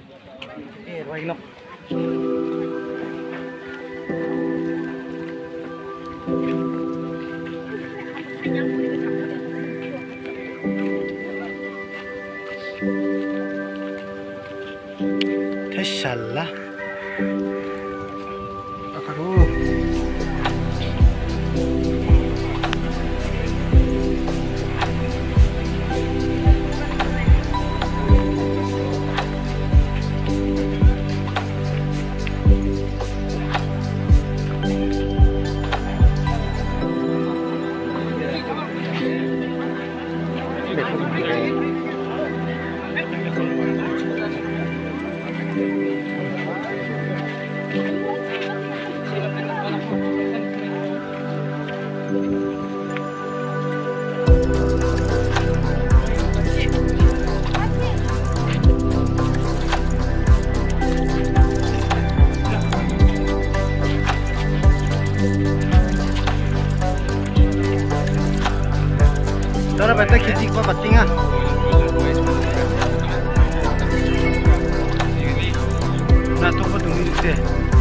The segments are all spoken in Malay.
rồi nó thế salla aduh Τώρα πετά και τσίκ πατίνga. Να το πω του μίλησε.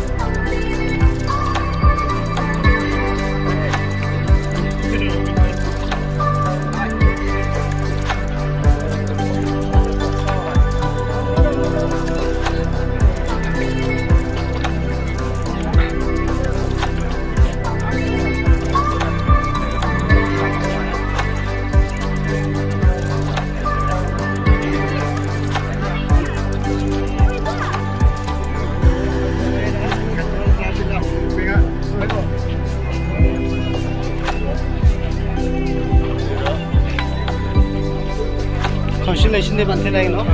Constellation bante lagi no.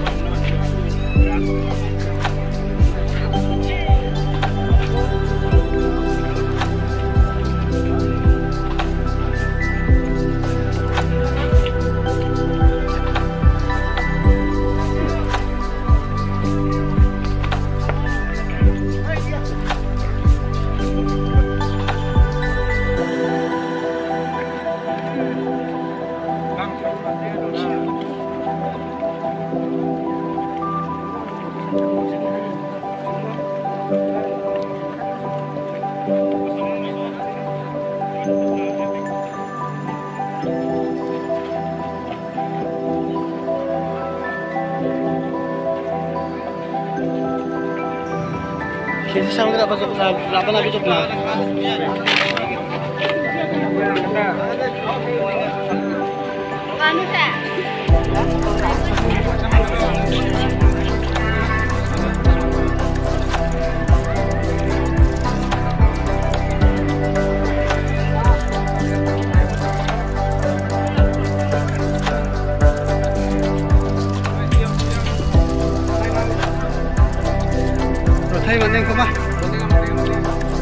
Kasi sama kita pasok laban lagi cok na. Ano ta? Rồi thay vấn đề không ạ?